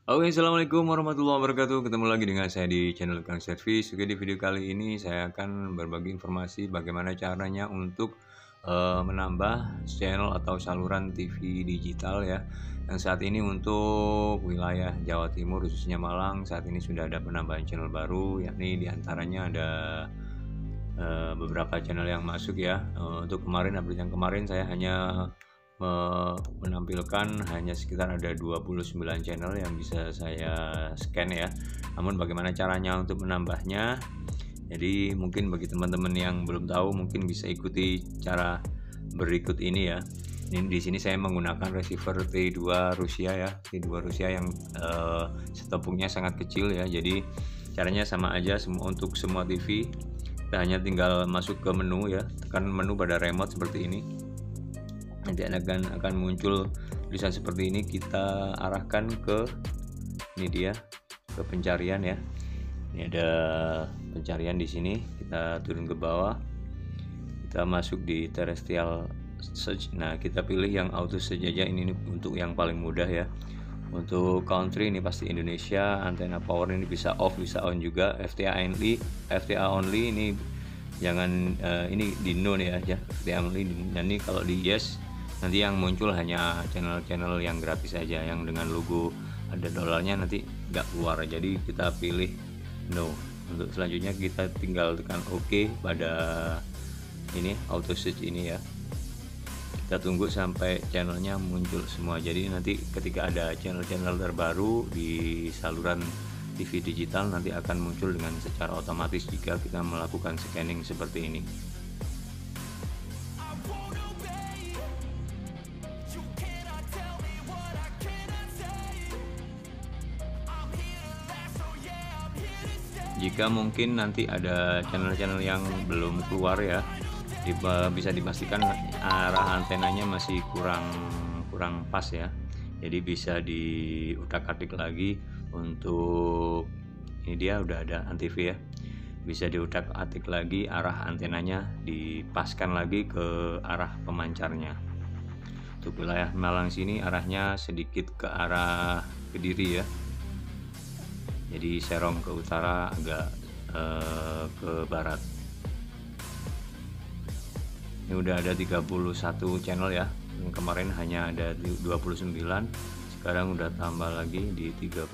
Oke, assalamualaikum warahmatullahi wabarakatuh. Ketemu lagi dengan saya di channel Kang Servis. Oke, di video kali ini saya akan berbagi informasi bagaimana caranya untuk menambah channel atau saluran TV digital ya. Yang saat ini untuk wilayah Jawa Timur khususnya Malang saat ini sudah ada penambahan channel baru, yakni diantaranya ada beberapa channel yang masuk ya. Untuk kemarin update yang kemarin saya hanya menampilkan hanya sekitar ada 29 channel yang bisa saya scan ya. Namun bagaimana caranya untuk menambahnya? Jadi mungkin bagi teman-teman yang belum tahu mungkin bisa ikuti cara berikut ini ya. Ini di sini saya menggunakan receiver T2 Rusia ya, T2 Rusia yang setopungnya sangat kecil ya. Jadi caranya sama aja untuk semua TV. Kita hanya tinggal masuk ke menu ya, tekan menu pada remote seperti ini. Nanti akan muncul tulisan seperti ini, kita arahkan ke ini dia, ke pencarian ya. Ini ada pencarian di sini, kita turun ke bawah, kita masuk di terrestrial search. Nah, kita pilih yang auto search aja, ini untuk yang paling mudah ya. Untuk country ini pasti Indonesia, antena power ini bisa off bisa on juga, FTA only ini jangan ini di no ya, FTA only. Dan ini kalau di yes nanti yang muncul hanya channel-channel yang gratis saja, yang dengan logo ada dolarnya nanti nggak keluar. Jadi kita pilih no. Untuk selanjutnya kita tinggal tekan OK pada ini auto search ini ya. Kita tunggu sampai channelnya muncul semua. Jadi nanti ketika ada channel-channel terbaru di saluran TV digital nanti akan muncul dengan secara otomatis jika kita melakukan scanning seperti ini. Jika mungkin nanti ada channel-channel yang belum keluar ya, bisa dipastikan arah antenanya masih kurang pas ya. Jadi bisa diutak-atik lagi. Untuk ini dia udah ada antv ya, bisa diutak-atik lagi arah antenanya, dipaskan lagi ke arah pemancarnya. Untuk wilayah Malang sini arahnya sedikit ke arah Kediri ya, jadi Serong ke utara, agak ke barat. Ini udah ada 31 channel ya, yang kemarin hanya ada 29, sekarang udah tambah lagi di 31.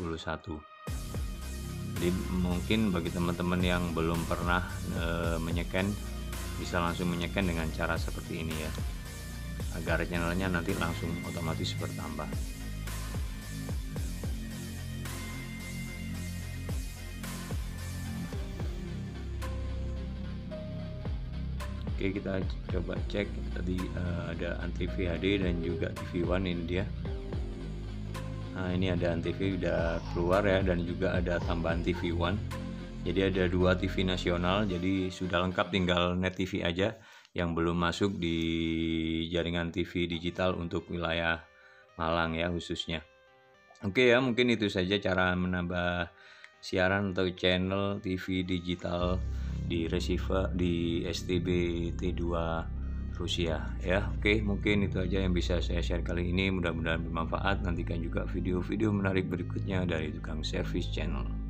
Jadi mungkin bagi teman-teman yang belum pernah menyeken, bisa langsung menyeken dengan cara seperti ini ya, agar channelnya nanti langsung otomatis bertambah. Oke, kita coba cek tadi ada Antv HD dan juga TV One, ini dia. Nah, ini ada Antv udah keluar ya, dan juga ada tambahan TV One. Jadi ada 2 TV nasional, jadi sudah lengkap, tinggal net TV aja yang belum masuk di jaringan TV digital untuk wilayah Malang ya khususnya. Oke ya, mungkin itu saja cara menambah siaran atau channel TV digital di receiver di STB T2 Rusia ya. Oke, mungkin itu aja yang bisa saya share kali ini, mudah-mudahan bermanfaat. Nantikan juga video-video menarik berikutnya dari Tukang Servis Channel.